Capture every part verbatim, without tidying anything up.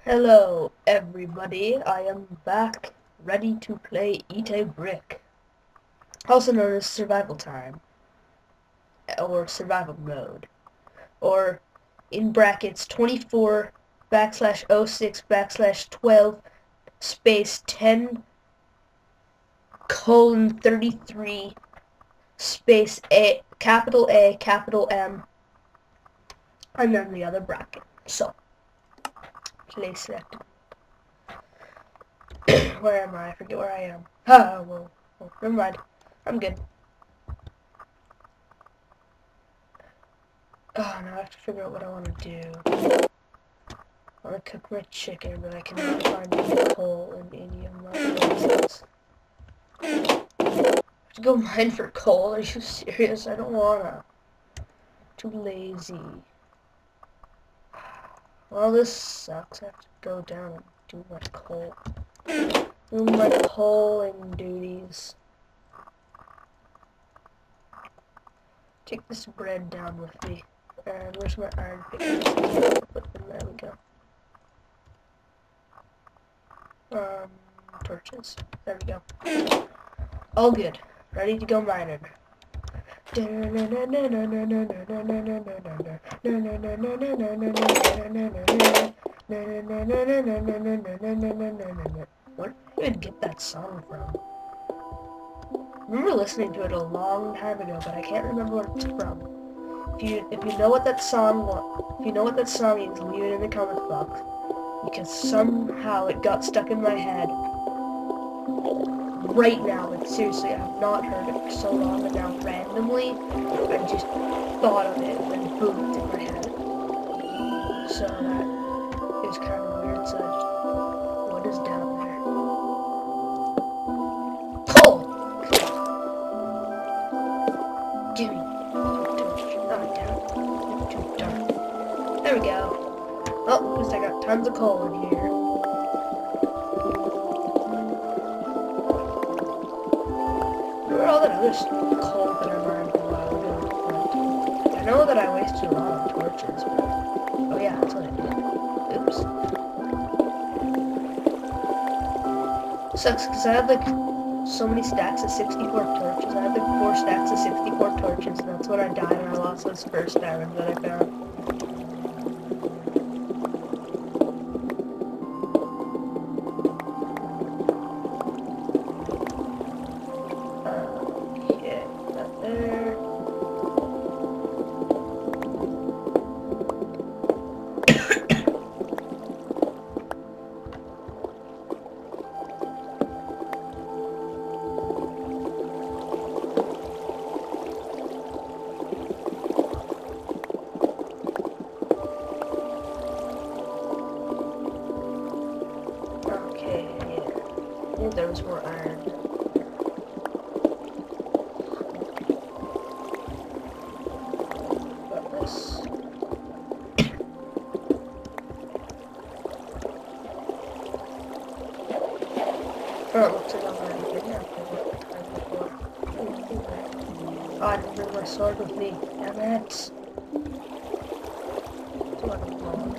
Hello everybody, I am back, ready to play Eat a Brick, also known as Survival Time, or Survival Mode, or in brackets twenty-four backslash oh six backslash twelve space ten colon thirty-three space A, capital A, capital M, and then the other bracket. So, place selected. Where am I? I forget where I am. Ah, well, well, never mind. I'm good. Oh, now I have to figure out what I want to do. I want to cook my chicken, but I cannot find any coal in any of my places. I have to go mine for coal? Are you serious? I don't wanna. Too lazy. Well, this sucks. I have to go down and do my coal. Do my coaling duties. Take this bread down with me. And where's my iron pickaxe? There we go. Um, torches. There we go. All good. Ready to go mining. Where did I get that song from? I remember listening to it a long time ago, but I can't remember what it's from. If you if you know what that song was, if you know what that song is, leave it in the comment box. Because somehow it got stuck in my head. Right now, like seriously, I have not heard it for so long, and now randomly, I just thought of it, and then boom, it's in my head. So that is kind of weird. So, what is down there? Coal! Gimme. Oh, damn. It's too dark. There we go. Well, at least I got tons of coal in here. Remember all that other coal that I mined a while ago? I know that I wasted a lot of torches, but... Oh yeah, that's what I did. Oops. Sucks, because I had like so many stacks of sixty-four torches. I had like four stacks of sixty-four torches, and that's when I died and I lost those first diamonds that I found. There was more iron. Got this. Oh, it looks like I've already been here before. Oh, I didn't bring my sword with me. Damn it. What a ball.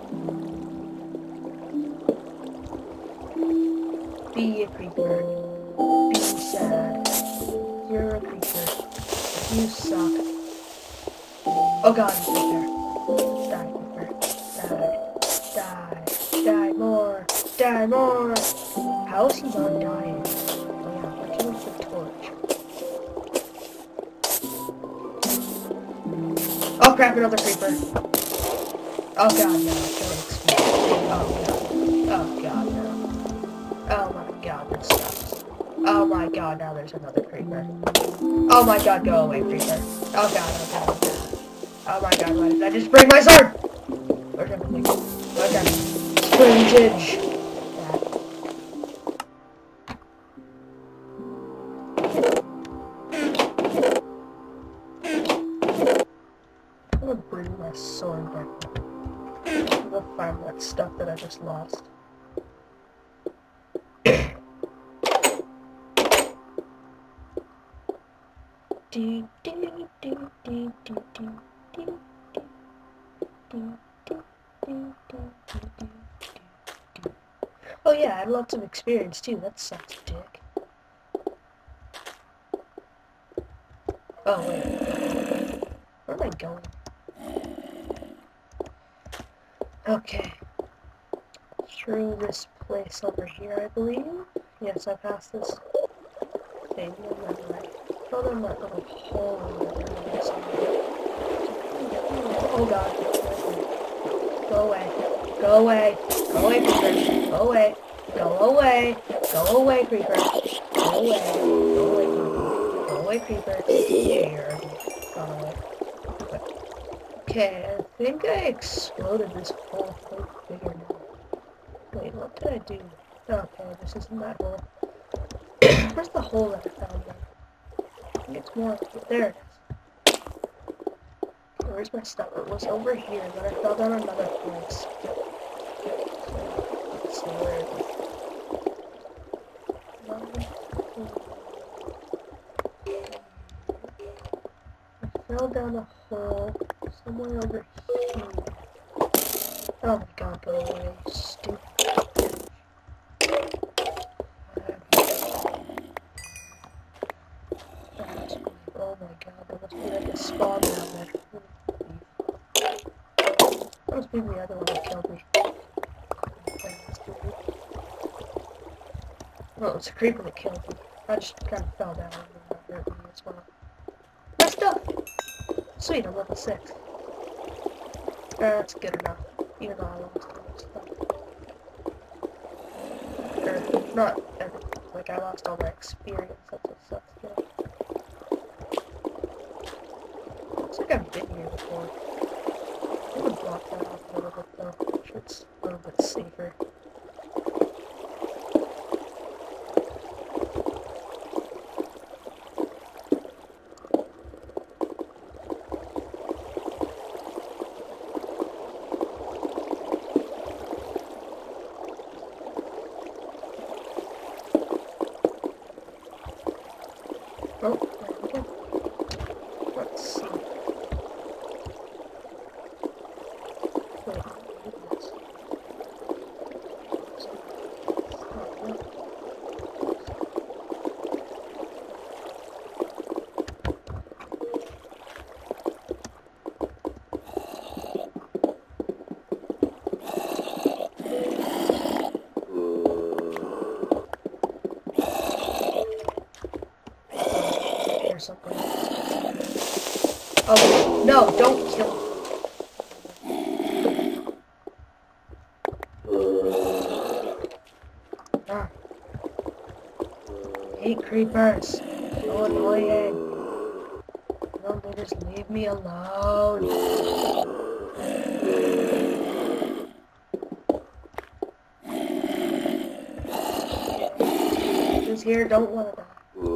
Be a creeper. Be sad. You're a creeper. You suck. Oh god, creeper. Die, creeper. Die. Die. Die more. Die more. How is he not dying? Oh yeah, what's he with the torch? Oh crap, another creeper. Oh god, no. Don't explode. Oh god. Oh god, no. Oh my god, this sucks. Oh my god, now there's another creeper. Oh my god, go away, creeper. Oh god, oh god, oh god. Oh my god, why did I just break my sword? Where's everything? Okay. Sprintage. I'm gonna bring my sword back. I'm gonna find that stuff that I just lost. Do, do, do, do, do, do, do, do, do, do, do, do, do, do. Oh yeah, I had lots of experience too. That sucks, dick. Oh wait. Where am I going? Okay. Through this place over here, I believe. Yes, I passed this. Maybe I'm not right. Oh, there's that little hole in there. Oh god. Go away. Go away. Go away, creeper. Go away. Go away. Go away, creeper. Go away. Go away, creeper. Go away, creeper. Here. Got away. Okay, I think I exploded this whole thing bigger now. Wait, what did I do? Okay, this isn't that hole. Where's the hole that I found then? I think it's more... There it is. Okay, where's my stuff? It was over here, but I fell down another place. Let's see where it is. I fell down a hole somewhere over here. Oh my god, go away, stupid. Oh my god, there must be like a spawn down there. That must be the other one that killed me. Well, it's a creeper that killed me. I just kind of fell down and that hurt me as well. My stuff! Sweet, I'm level six. Uh, that's good enough. Even though I lost all my stuff. Or, not everything. Like, I lost all my experience. That's what sucks, though. Looks like I've been here before. I'm gonna block that off a little bit, though. I'm sure it's a little bit safer. Oh, there we go. Let's see. Wait, goodness. Oh, no. Something. Oh, no, don't kill me. Ah. I hate creepers. So annoying. No, they just leave me alone. Who's here? Don't want to die.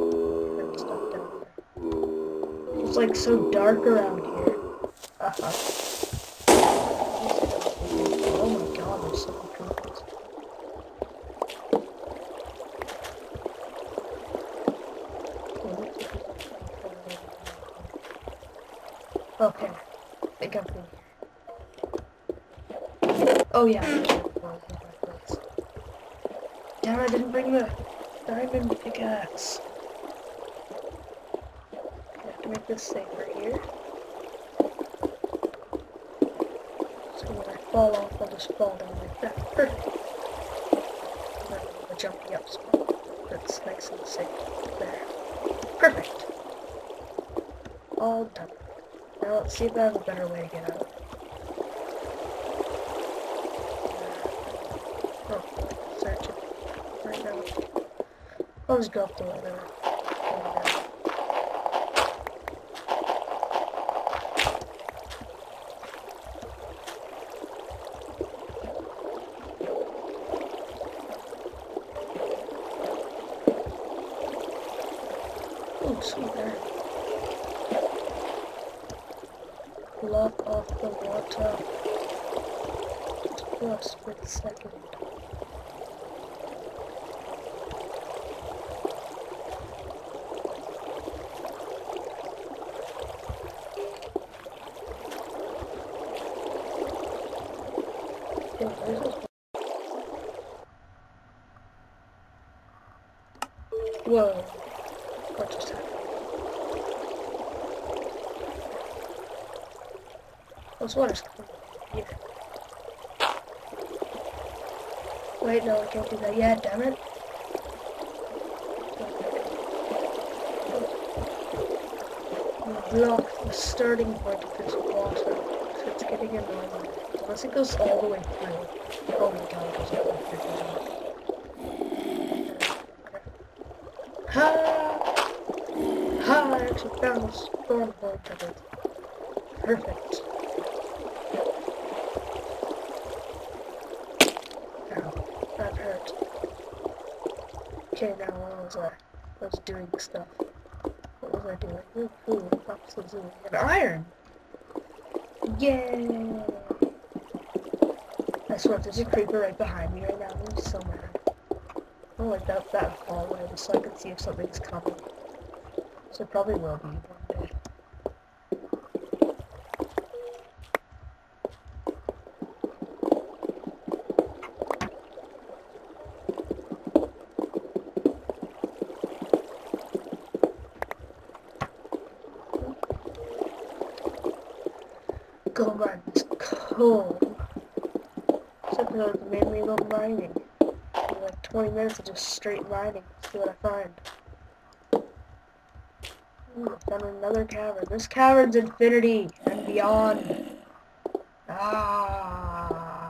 It's like so dark around here. Uh-huh. Oh my god, there's so many creepers. Okay, I think I'm through here. Oh yeah, I was here before I hit my place. Damn, I didn't bring the diamond pickaxe. Make this safer here. So when I fall off, I'll just fall down like that. Perfect. And then the jumpy up spot. That's nice and safe. There. Perfect. All done. Now let's see if I have a better way to get out. Oh, search it. Right now. I'll just go up the ladder. Oh, sweet there. Block off the water. For a split second. Whoa. What just happened? This water's coming here. Wait, no, I can't do that yet, damn it. Block the starting point of this water, so it's getting annoying. Unless it goes all the way through. Oh my god, it goes all the way through. Ha! Ha! I actually found the spawn point of it. Perfect. Ow, that hurt. Okay, now what was I? I was doing stuff. What was I doing? Ooh, cool. Absolutely. An iron! Yay! I swear, there's a creeper right behind me right now. I'm so mad. I don't like that, that hallway so I can see if something's coming. So it probably will be one day. Gold mine is cold. Except for it's mainly about mining. For like twenty minutes of just straight mining. See what I find. Ooh, I found another cavern. This cavern's infinity and beyond. Ah.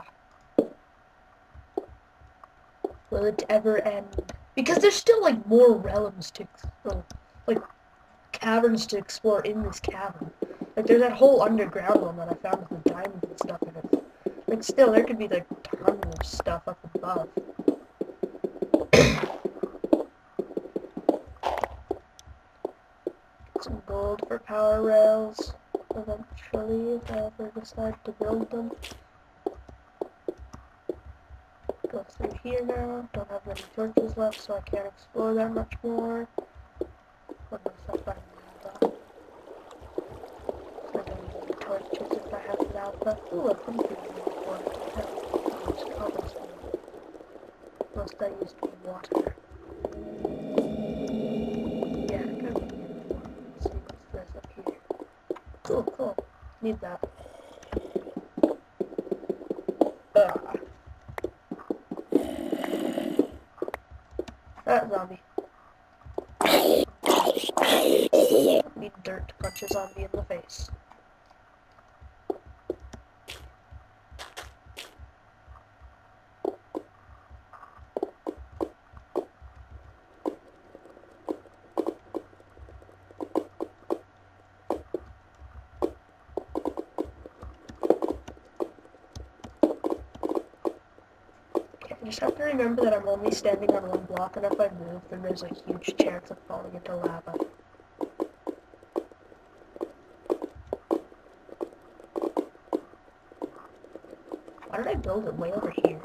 Will it ever end? Because there's still like more realms to explore. Like caverns to explore in this cavern. Like there's that whole underground one that I found with the diamonds and stuff in it. Like still there could be like tons of stuff up above. Some gold for power rails eventually if I ever decide to build them. Go through here now. Don't have many torches left so I can't explore that much more. What else I find? Torches if I have an alpha. Ooh, a pumpkin one. Must I use water? Yeah, I gotta be in one. Let's see what's this up here. Cool, cool. Need that. Ugh. Ah, zombie. Need dirt punches on me in the face. I just have to remember that I'm only standing on one block, and if I move, then there's a huge chance of falling into lava. Why did I build it way over here?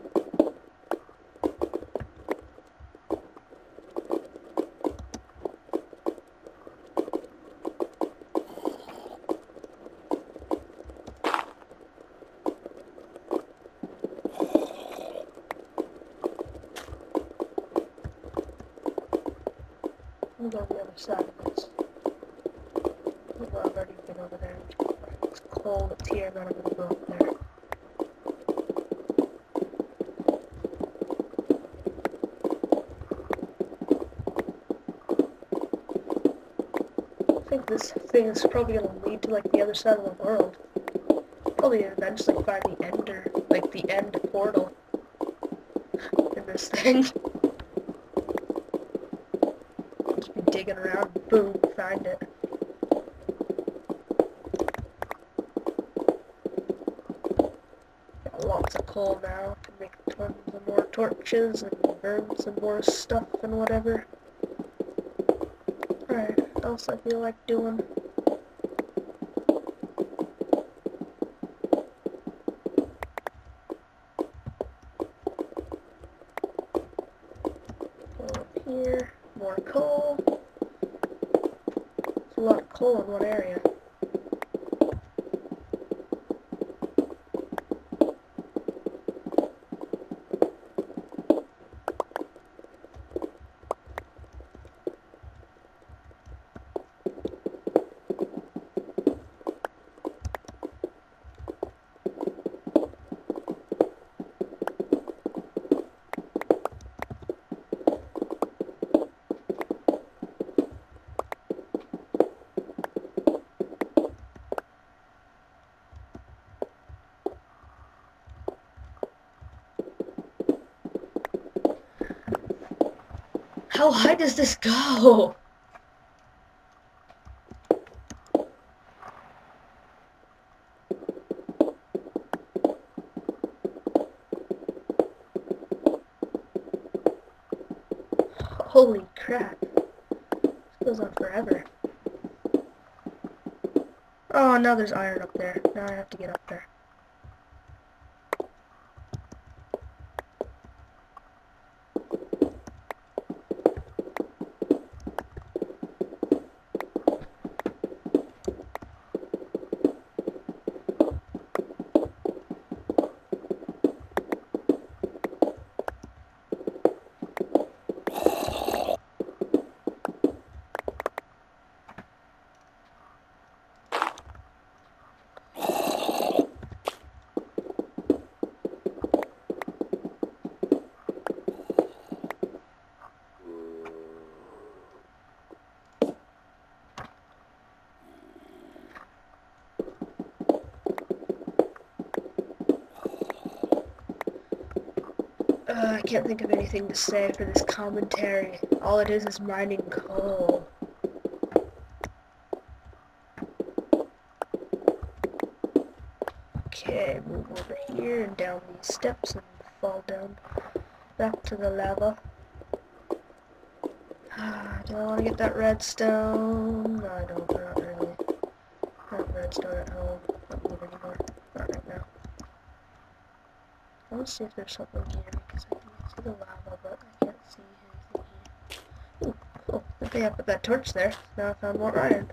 Let me go to the other side of this. I've already been over there. It's cold, it's here, but I'm gonna go up there. I think this thing is probably gonna lead to like the other side of the world. Probably eventually find the ender, like the end portal in this thing. Just be digging around, boom, find it. Got lots of coal now to make tons of more torches and burn some more stuff and whatever. Alright, what else I feel like doing? Go up here, more coal. There's a lot of coal in one area. How high does this go? Holy crap. This goes on forever. Oh, now there's iron up there. Now I have to get up there. Uh, I can't think of anything to say for this commentary. All it is is mining coal. Okay, move over here and down these steps and fall down back to the lava. Do I want to get that redstone? No, I don't. Not really. I have redstone at home. Not need anymore. Not right now. I want to see if there's something here because I can see the lava, but I can't see anything here. Ooh, cool. Good thing I put that torch there. Now I found more iron.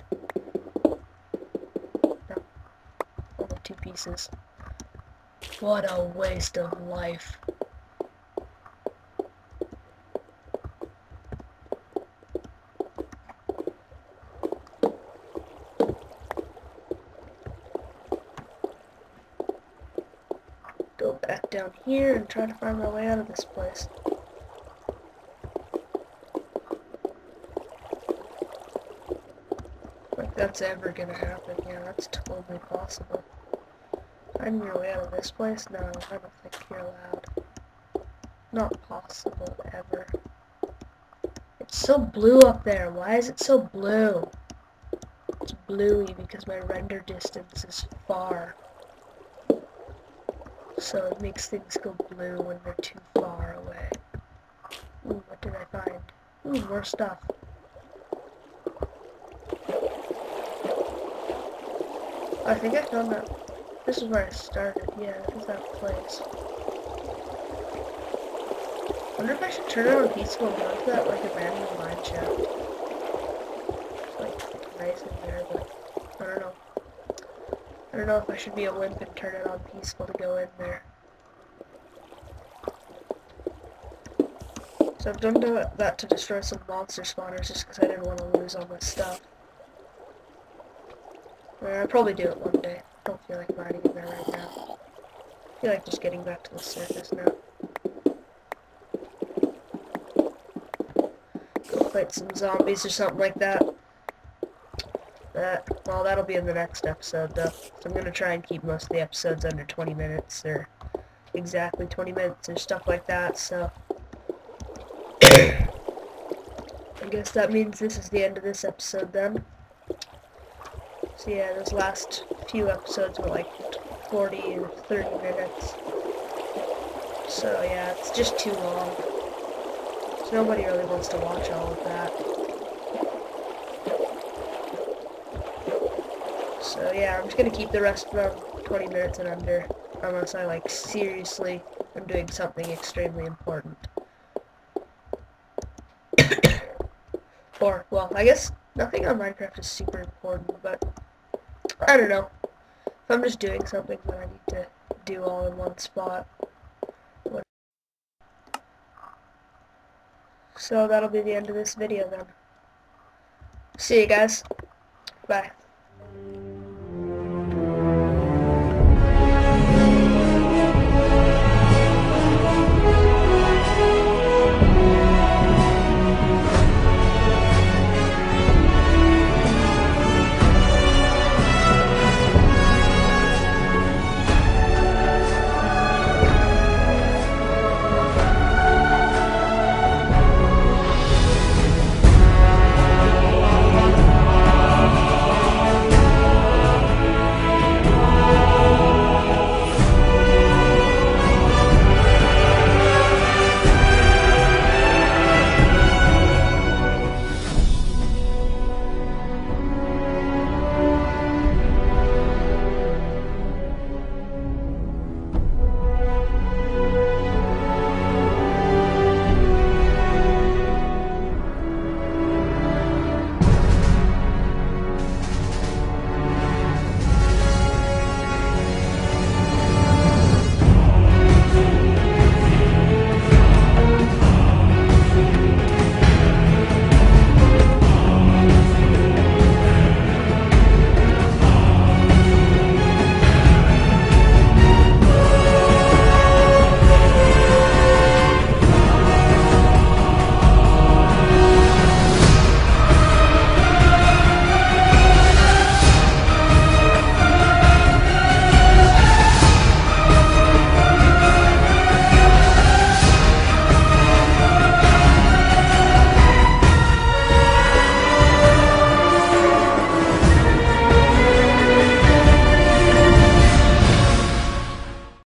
No. Only two pieces. What a waste of life. Go back down here and try to find my way out of this place. Like that's ever gonna happen. Yeah, that's totally possible. Finding your way out of this place? No, I don't think you're allowed. Not possible ever. It's so blue up there. Why is it so blue? It's bluey because my render distance is far. So it makes things go blue when they're too far away. Ooh, what did I find? Ooh, more stuff. I think I found that. This is where I started. Yeah, this is that place. I wonder if I should turn it on peaceful and go into that like abandoned mine shaft. It's like nice in there, but I don't know. I don't know if I should be a wimp and turn it on peaceful to go in there. So I've done that to destroy some monster spawners just because I didn't want to lose all my stuff. I'll probably do it one day. I don't feel like mining in there right now. I feel like just getting back to the surface now. Go fight some zombies or something like that. That, well, that'll be in the next episode, though. So I'm going to try and keep most of the episodes under twenty minutes, or exactly twenty minutes, or stuff like that, so... I guess that means this is the end of this episode, then. So yeah, those last few episodes were like forty or thirty minutes. So yeah, it's just too long. So nobody really wants to watch all of that. So yeah, I'm just gonna keep the rest of them twenty minutes and under, unless I like seriously am doing something extremely important. Or, well, I guess nothing on Minecraft is super important, but I don't know. If I'm just doing something that I need to do all in one spot. So that'll be the end of this video then. See you guys. Bye.